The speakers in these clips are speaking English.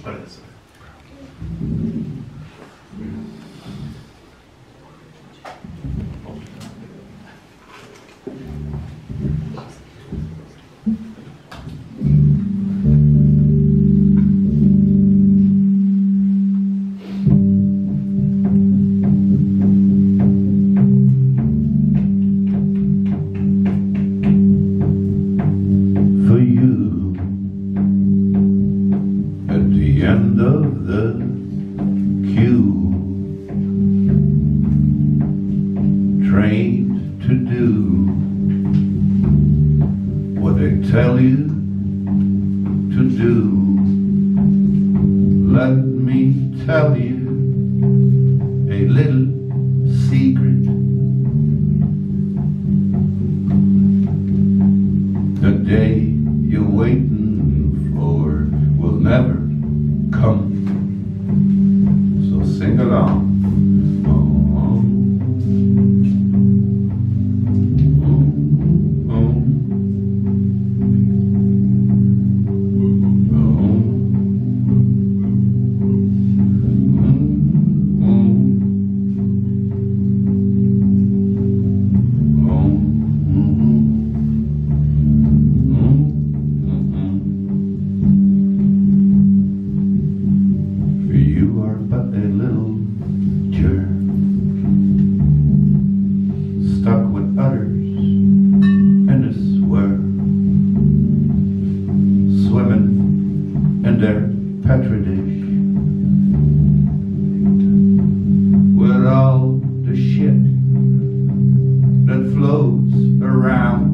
parece. For you, at the end of the queue, trained to do what they tell you to do. Let me tell you a little secret. The day you're waiting for will never come. So sing along. You are but a little germ, stuck with others in this world, swimming in their petri dish, with all the shit that floats around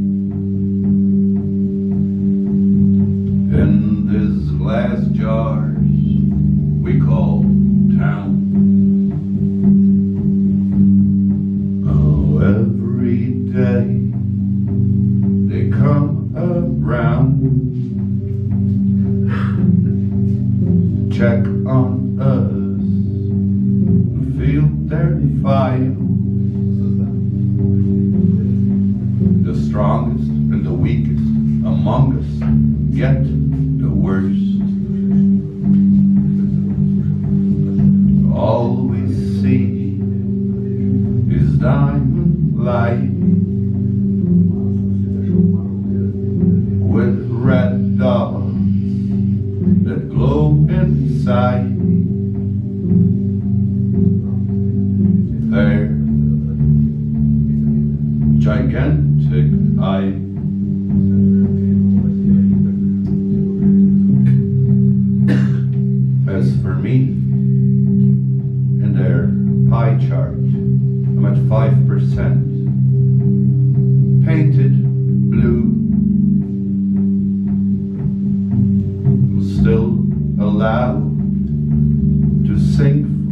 in these glass jars we call town. Oh, every day they come around, check on us, feel their fire. The strongest and the weakest among us get the worst. All we see is diamond light with red dots that glow inside. Their gigantic eyes. As for me, in their pie chart, I'm at 5%, painted blue, still allowed to sing